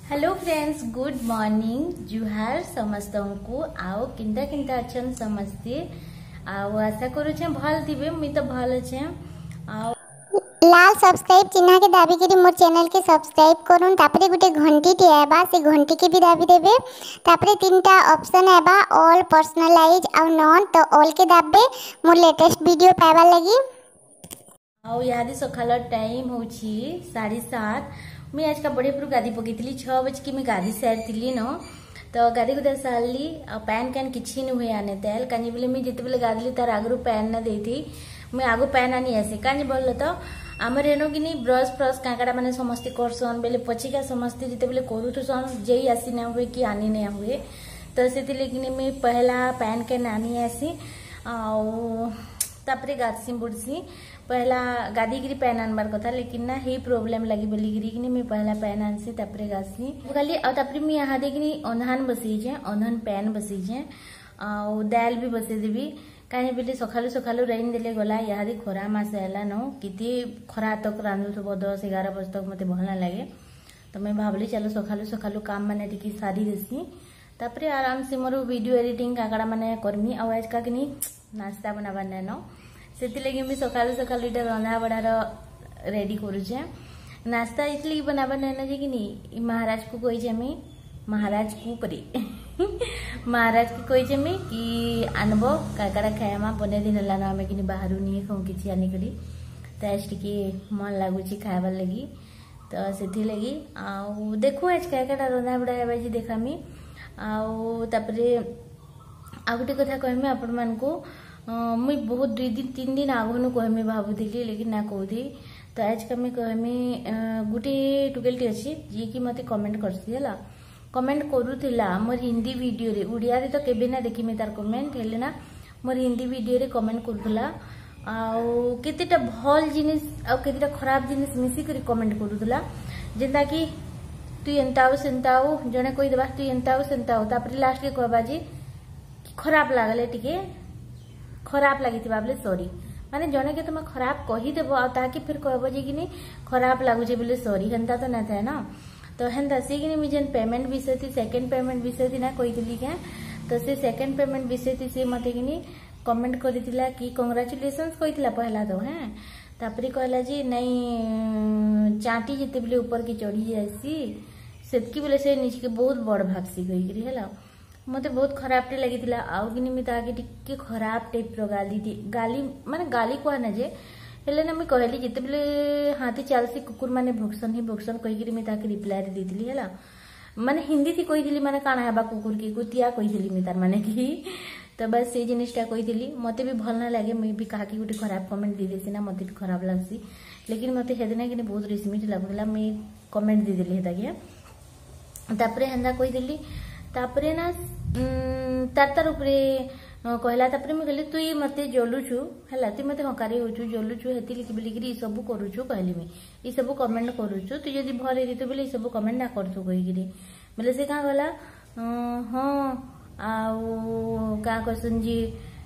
Hello friends, good morning. जुहार समस्त को आओ किंता किंता अच्छन समस्ते आओ आशा करूछे भल थिबे। मुई तो भल अच्छे। आओ लाल सब्सक्राइब चिन्ह के दाबी करी मोर चैनल के सब्सक्राइब करूँ। तापरे गुटे घंटी टी आबा से घंटी के भी दाबी देबे। तापरे तीनटा ऑप्शन आबा ऑल, पर्सनलाइज और नॉन। तो ऑल के दाबे मोर लेटेस्ट वीडियो पाइबा लगी। आओ यादी सकाल टाइम होची 7:30। मुई आज का बड़े पुरु गादी पकईली 6 बजे की मैं गादी सारी न। तो गादी गुदा सारली आ पैन कैन किछि न हुए आने तेल कानी बोले मुई जेते बेले गादली तार आगरु पैन न देथी। मुई आगु पैन आनी आसे कानी बोल तो आमर एनो कि ब्रश फ्रश काकड़ा माने समस्ते करसन बेले पछिका समस्ते जेते बेले करूथसन जेई आसी ना हुए कि आनी ना हुए। तो से लेकिन मुई पहला पैन कैन आनी आसी आउ तापरे गादसी बुड़सी। पहला गादी गिरी पैन आनबार कथा लेकिन ना ही प्रॉब्लम लगी बोली गिरी कि मैं पहला पैन आनसी तापरे गादसी खाली आ तापरे मैं यहाँ देखनी अंधान बसईजे अंधान पैन बसईजे आ दाल भी बसई देवी कहीं बोले सकालू सकालू राइन देले गला यहाँ खरा मास है न किती खरा तक रांधुब 10-11 बजे तक मत भल ना लगे। तो मैं भावली चलो सकालू सकालू काम मैंने टी सारी देसी तापरे आराम से मोर वीडियो एडिटिंग काकड़ा मैंने करमी आज का कि नाश्ता बनाबार नाइन से लगे मुझे सकालू सकालू इटा रंधा बड़ार रेडी करुचे। नाश्ता इसलिए बनाबार नाइन जे कि महाराज को कही मुई महाराज को परी महाराज को कही मुई कि आनब काकड़ा खाएमा बने दिन है आम कि बाहर नहीं खाऊ कि आनिकी तो आज टी मन लगुच खाबार लगी। तो से लगी आउ देखू आज काकड़ा रंधा बड़ा है देखामी आउे आ गोटे कथा कहमी आपण मानकु मुई बहुत 2-3 दिन आगनु कहमी भावुली लेकिन ना कहती। तो आज का मैं कहमी गोटे टुकेलटी अच्छी जी कि मत कमेंट करसी है कमेंट करूला मोर हिंदी वीडियो रे उड़िया रे तो केबे ना देखी तार कमेंट हेले ना मोर हिंदी वीडियो रे कमेंट करूला आउ केतेटा भल जिनिस आ केतेटा खराब जिनिस मिसी करी कमेंट करूला जेंता कि तू एंताऊ सेंताऊ जने कोई देबा तू एंताऊ सेंताऊ तापरे लास्ट के कहबा जी खराब लागले टिके खराब लगी बोले सॉरी माने जने के तुम खराब कहीदेव आके फिर कहब जे कि खराब लगुचे बोले सॉरी हेन्ता तो ना था ना। तो हेन्ता सी कि मुझे पेमेंट विषय थी सेकेंड पेमेंट विषय थी ना कही क्या। तो से सेकेंड पेमेंट विषय थी सी मत कि कमेंट करथिला कि कंग्रेचुलेशंस कही पहला तो हैं तापरे कहला जी नहीं चाटी जिते बोले ऊपर की चढ़ी जासी सेतकी बोले से नीचे के बहुत बड़ भागसी कहीकि है मत बहुत खराब टे लगी आउ कि मुझे टिके खराब टाइप गाली माने गाली कहना जे हेले ना मुझे कहली जिते बेले हाथी चलसी कुकुर माने भोक्सन ही भोक्सन कहीकि मुझे रिप्लाई देती है माने हिंदी थी कही माने काना हेबा कुकुर की कुतिया कही मुझे तार माने कि तो बस से जिनिसटा कही मत भी भल ना लगे मुझे भी कहा गोटे खराब कमेंट दे देसी ना मत भी खराब लगसी लेकिन मत हेदिना कि बहुत रिसमिट लगुला मुझे कमेंट देदेली हेताके हेन्दा कहीदेली तापरे ना तार उपरे कहला तापरे मैं कहली तु मत जलुचु है तु मत हकारी होचु जलुचु हेती लिखी बोलिकी सब करुचु कहली मुई ये सब कमेंट करुचु तु जदि भल हेतु बोले सब कमेंट ना करतु कहीकि बोले से क्या गला हाँ आउ क्या कहसन जी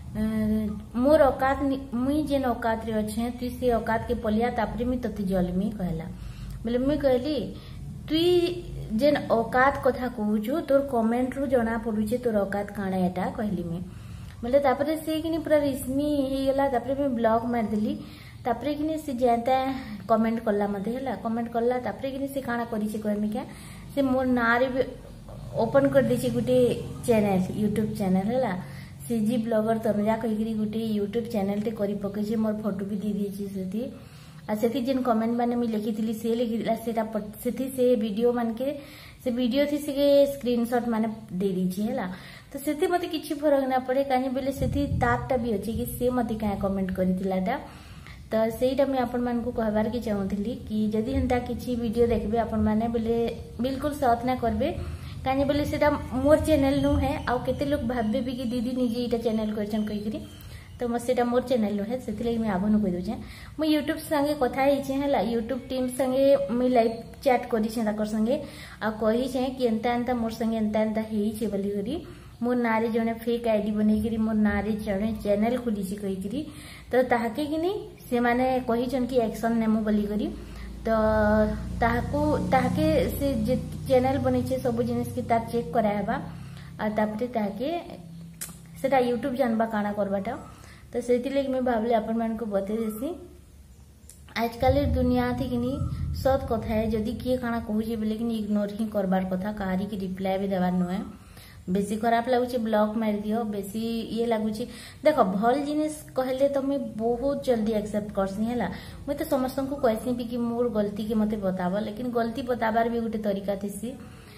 मोर औकात मुई जेन औकात रे अच्छे तु से औकात के पलिया तापरे मुई तते जलमी कहला बोले मुई कहली तु जेन औकात कथा कहूचु तोर कमेंट रु जना पड़ुचे तोर औकात काଣା एटा कहली मैं बोले तापरे से कि पूरा रिस्मी ही गला तापरे मैं ब्लॉग मारदेली तापरे कि से जेता कमेंट कला मते हैला कमेंट कला तापरे कि से काଣା करिसे कहमी क्या से मोर ना रे ओपन कर देछि गुटे चैनल यूट्यूब चैनल हैला सीजी ब्लॉगर तनुजा कहिकरी गुटे यूट्यूब चैनल टे करी पकेछि मोर फोटो भी दे देछि सेठी आ सेठी जेन कमेंट माने मी लिखिथिली से लिखिला सेटा सेठी से वीडियो मान के से वीडियो थी से स्क्रीनशॉट माने दे दीची हैला। तो सेठी मते किछि फरक ना पड़े काहे बोले सेठी ताकटा भी अछि कि से मते का कमेंट करितिलाटा। तो सेटा मैं आपण मान को कहबार के चाहूथिली कि जदि हंता किछि वीडियो देखबे आपण माने बोले बिल्कुल साथ ना करबे काहे बोले सेटा मोर चैनल नु है आ केते लोग भाबबे भी कि दीदी निजे इटा चैनल करछन कहिकरी तो मत मोर चैनल नु है से मैं आगनु कह दूचे मुझे यूट्यूब संगे कथा है यूट्यूब टीम संगे मुझे लाइव चैट कर संगे आ कही कि एंता एंता मोर संगे एंता एंता है बोली मोर ना रे जने फेक आईडी बनई मोर ना रे जने चैनल खोली कहीकि तो ताके कि से माने कही कि एक्शन नेमु बोली करी तो ताके से चैनल बनी सब जिनिस की तार चेक कराबा आते ताके सेटा यूट्यूब जानबा काना करबाटा। तो से मैं भावली आपण मान को बते देसी आजकल दुनिया थी कि सत कथा है जदि किए काना कहूचे बोले कि इग्नोर ही करबार कथा कहारी की रिप्लाई भी देवार नुहे। बेसी खराब लगुच ब्लॉक मार दियो बेसी ये लगुच देख भल जिनिस कहले तो मैं बहुत जल्दी एक्सेप्ट करसी है मुझे तो समस्त को कहसी भी कि मोर गलती के मते बताब लेकिन गलती बताबार भी गोटे तरीका थी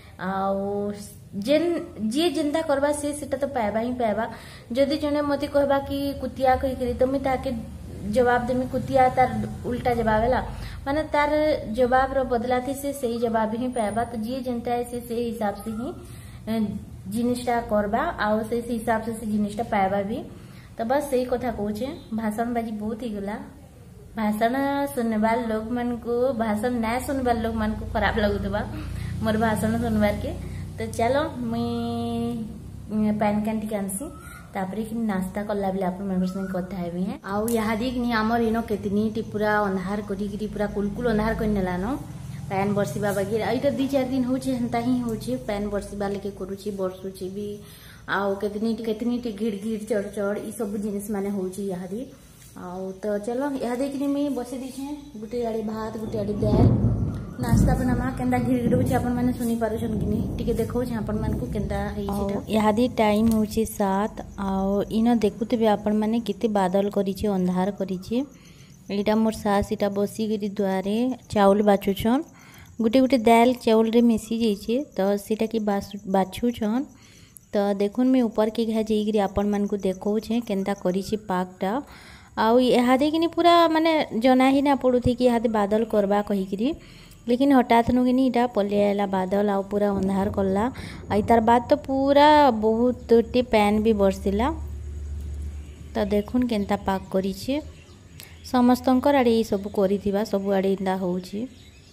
जेन जी जिंदा करवा सेटा तो पाइबा ही पाइबा। जदि जने मते कहबा कि कुतिया कही तो मैं ताके जवाब देमी कुतिया तार उल्टा जवाब है माने तार जवाब रो बदला थी से सही जवाब ही पाइबा। तो जी जनता है से हिसाब से ही जिनिसटा करबा आउ से हिसाब से जिनिसटा पाइबा भी। तो बस सही कथा कहूचे भाषण बाजी बहुत ही गला भाषण सुनबार लोग मन को भाषण ना सुनबार लोग मन को खराब लगुतबा मोर भाषण सुनबार के। तो चलो मुई पैन कैन टिके आनसी तापरे कि नाश्ता कला बेले आपण मन संग कथा हेबी है आउ यादी कि हमर इनो केतनी टी पूरा अंधार करी पूरा कुलकुल अंधार कर नेलानो पैन बरसीबा बागी एटा 2-4 दिन होचे हंता ही होचे पैन बरसीबा लेके करूची बरसुची भी आउ केतनी टी घिड़ चढ़ ई सब जिनिस माने होची यादी आउ। तो चलो यादी कि मैं बसे दीछे गुटे आड़ी भात गुटे आड़ी दाल नाश्ता बना केंदा घिड़ होचे आपण माने सुनी पारुछन कि नहीं टिके देखो जे आपण मान को केंदा हेइछिटा यादी टाइम होचे 7 आउ इनो देखुते आपण माने किते बादल करिछे अंधार करिछे। एटा मोर सास इटा बसी गिरी द्वारे चाउल बाछुछन गुटे गुटे दाल चाउल रे मिसी जाइए तो सीटा की बाछुछन। तो देखुन मैं ऊपर के घा जाइए आपण मान को देखौछे केंता करिछि पाकटा आउ इहादे कि पूरा माने जना ही ना पड़ुथि कि इहादे बादल करबा कहिकरी लेकिन हठात नु कि इटा पले आला बादल आउ पूरा अंधार कला तार बाद तो पूरा बहुत टे पैन भी बरसिला। तो देखुन केंता पाक करिछि समस्तंकर आड़े ये सब करिथिबा सब आड़े इंदा होउछि।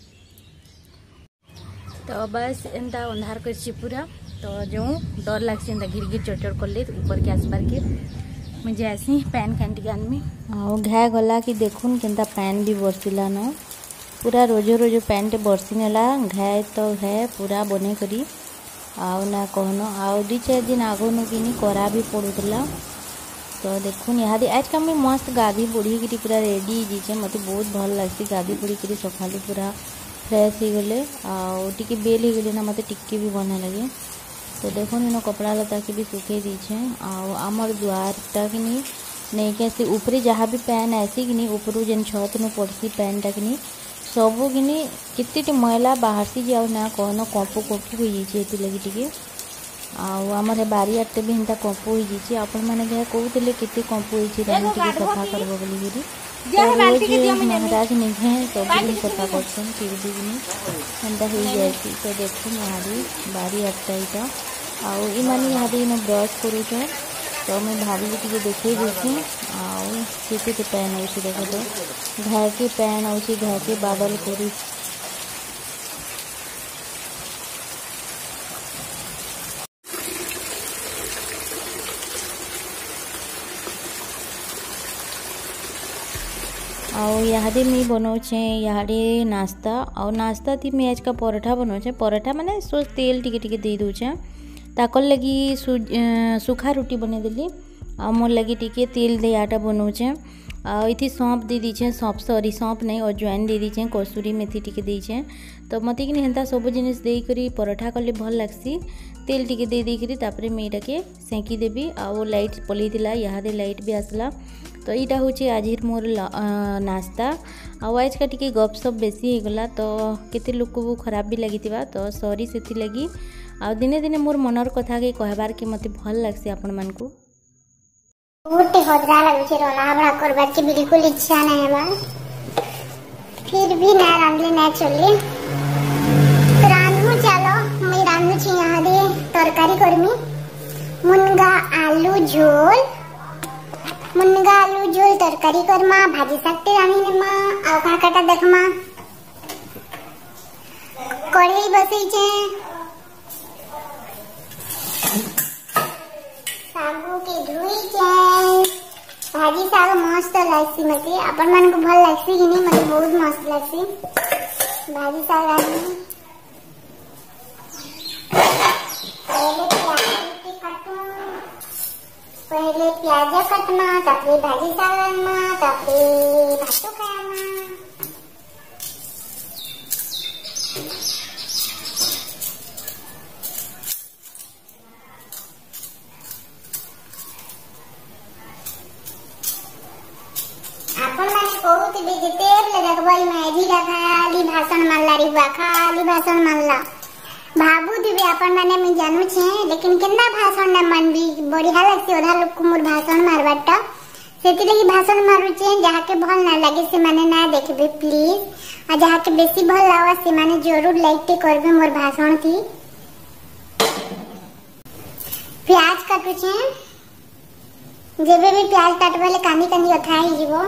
तो बस एंता अंधार कर पूरा तो जो डर लगे एंता घिर चढ़ कले ऊपर के आसबार के मुझे ऐसी पैन कैन टिके आनमी आ घा गला कि देखुन केंता पैन भी बरसिला न पूरा रोज रोज पैन टे बरसी नेला घाए तो घाए पूरा बने करी आउ ना कहनो आउ 2-4 दिन आगो नु किनी करा भी पड़ुतला। तो देखुन यहाँ आज का मैं मस्त गाधी बुड़ी की पूरा रेडी जीचे मत बहुत भल लगे गाधी बुड़ी की सका पूरा फ्रेश हो गले आगे बेल हो गले ना मत टिके भी बना लगे। तो देखो इन कपड़ा लता के भी सुखे दीछे आमर द्वारटा कि नहीं के से ऊपरे जहाँ भी पैन आसी कि ऊपर जेन छत न पड़सी पैनटा कि सबू कि केते मैला बाहर सी जाओ ना कहनो कंपु कंपु हो जाइए लगी टिके आमर बारी आटे भी हिंता कंपु हो जाइए आपण मैंने क्या कहते केते कंपु होती सफा करब बोलिकी रोज महाराज निघे सब दिन सफा करसन एंता हो जाए। तो देखो यहाँ बारी आटा यहाँ आउ इमानी यहाँ इन ब्रश करुच तो मैं भाविली टे देखे देसी आते पैन हो देख तो घा के पैन हो घा के बादल कर आउ यहाँ मैं बनाऊे यहाँ नाश्ता और नाश्ता थी मैं आज का पराठा बनाऊे पराठा माने सो तेल टिके दे दूचे ताकर लगी सुखा रोटी बने देली आ मोर लगी टिके तेल दे आटा बनाऊे इथि सौंप दे दीछे सौंप नहीं अजवाइन दे दीछे कसूरी मेथी टिके दीछे। तो मत कि हेन्ता सब जिनिस देकरी पराठा कले भल लगसी तेल टिके दे देकरी तापरे मैं इटाके सेंकी देबी आ लाइट पलैला यहाँ लाइट भी आसला। तो यहाँ हूँ आज मोर नाश्ता आज का टिके गपसप बेसी हो गला तो केते लोक को खराब भी लगी तो सॉरी से लगी आ दिने दिने मोर मनर कथा के कहबार के मते भल लगसी आपण मन को बहुत हदरा लगुचे रोना हमरा करबार के बिल्कुल इच्छा नहीं है फिर भी ना रांधले ना चले तो रांधू चलो मैं रांधू छी यहाँ दे तरकारी करमी मुनगा आलू झोल तरकारी करमा भाजी सकते रानी नेमा आउ काकाटा देखमा कढ़ई बसई छे सागू के धुई छे भाजी साग मस्त लागसी मते अपन मन को भल लागसी कि नहीं मते बहुत मस्त लागसी भाजी साग आनी पहले प्याज कटना तापरे भाजी साग आना तापरे भातो खाना कहूथिबे जे तेरे देखबई मैगी खाली भाषण मारला रे बा खाली भाषण मारला भाबुथिबे अपन माने मैं जानू छे लेकिन केना भाषण ना मानबी बढ़िया लागसी ओधा लोग को मोर भाषण मारबाटा सेति लगी भाषण मारू छे जहा के भल ना लागे से माने ना देखबे प्लीज आ जहा के बेसी भल लावा से माने जरूर लाइक ते करबे मोर भाषण थी प्याज काटू छे जेबे भी प्याज काटबले कानी कानी अथा ही जीवो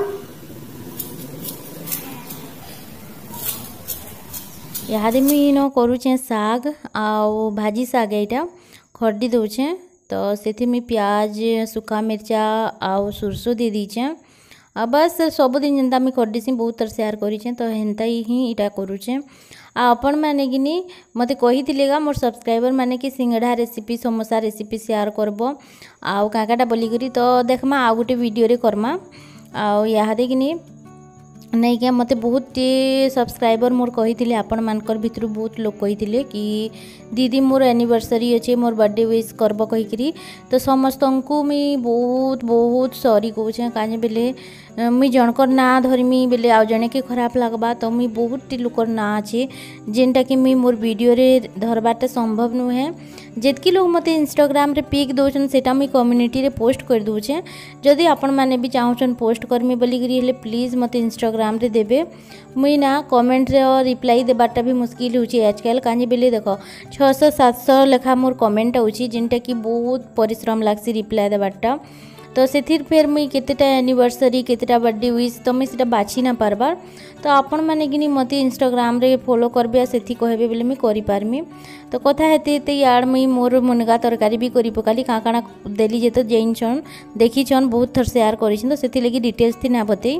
याद मुई न करुचे साग आउ भाजी साग एटा खरडी दौचे तो सेथि में प्याज सुखा मिर्चा आउ सुरसो दे दीचे आ बस सबुदिन जेनता मुई खरडीसी बहुत तर शेयर करिचे तो हेनता ही इटा करुचे आ अपन माने गिनी मते कहिथिलेगा मोर सब्सक्राइबर माने कि सिंगड़ा रेसिपी समोसा रेसिपी शेयर करबो आउ काकाटा बोली करी तो देखमा आ गुटे वीडियो रे करमा आउ यादे गिनी नहीं क्या मते बहुत सब्सक्राइबर मोर कही आपण मानकर भितर बहुत लोग कही कि दीदी मोर एनिवर्सरी अच्छे मोर बर्थडे विश करब कहीकि तो समस्त को मुई बहुत बहुत सॉरी कहूँ कहीं बेले मुई जनकर ना धरमी बेले आउ जने के खराब लगवा तो मुई बहुत लोकर ना अच्छे जेनटा कि मुई मोर वीडियो रे धरबाटा संभव नुहे जेतकी लोग मते इंस्टाग्राम रे पिक दौन सेटा मुई कम्युनिटी रे पोस्ट कर दूचे जदि आपण माने भी चाहूछन पोस्ट करमी बोली करी हेले प्लीज मते इंस्टाग्राम रे देबे मुई ना कमेंट रे रिप्लाई देबाटा भी मुश्किल होची आजकल काहे बेले देखो 600-700 लेखा मोर कमेंट होची जिनटा कि बहुत परिश्रम लागसी रिप्लाई देबाटा तो सेथिर फेर मुई केतेटा एनिवर्सरी केतेटा बर्थडे विश तो मुई सेटा बाछि ना पारबार तो आपण माने गिनी मते इंस्टाग्राम रे फॉलो करबे सेथि कहबे बेले मुई करि पारमी तो कथा हेते हेते यार मुई मोर मुनगा तरकारी भी करि पकाली का काना देली जे तो जैनछन देखिछन बहुत थर शेयर करिछन तो सेथि लगी डिटेल्स थी ना बतई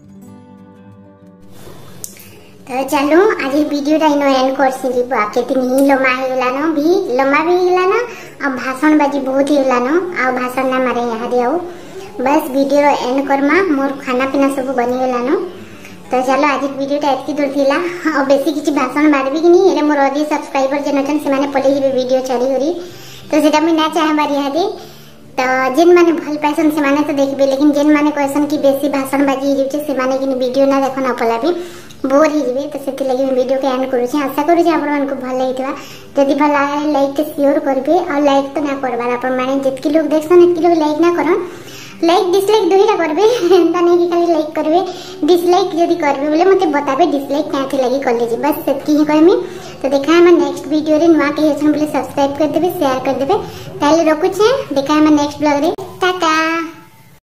तो चलो आज वीडियो इन एंड करसी आके ही लम्बा होगलान भी लम्बा भी होगलान आ भाषण बाजी बहुत होगलान आ भाषण ना मारे यहाँ दे आउ बस वीडियो एंड करमा मोर खाना पीना सब बनीगलान तो चलो आज वीडियोटा एतकी दूर थिला और बेसी किसी भाषण मारबी कि नहीं एले मोर अधिक सब्सक्राइबर जेन अछन से माने पले ही वीडियो छाड़ी करी तो सेटा मुई ना चाहबार यहाँ दे तो जेन माने भल पाइसन से माने तो देखबे लेकिन जेन माने कहसन कि बेसी भाषण बाजी हिउचे से माने कि वीडियो ना देखो ना पलाबी बोर ही जीवे तो से लगी वीडियो के एंड करूँ आशा करूँ आपण मानक भल लगी जदि भल लगे लाइक के शेयर करेंगे और लाइक तो ना करबार आपण माने जितकी लोग देखसन एतकी लोग लाइक ना करन लाइक डिसलाइक दुईटा करबे एंता नहीं कि खाली लाइक करबे डिसलाइक जदि करबे बोले मते बताबे डिसलाइक क्या लगी कर लीजिए बस सेतकी ही कहमी तो देखा है नेक्स्ट वीडियो रे नुआ के बोले सब्सक्राइब कर देबे शेयर कर देबे ताले रखुछे देखा है नेक्स्ट ब्लॉग रे।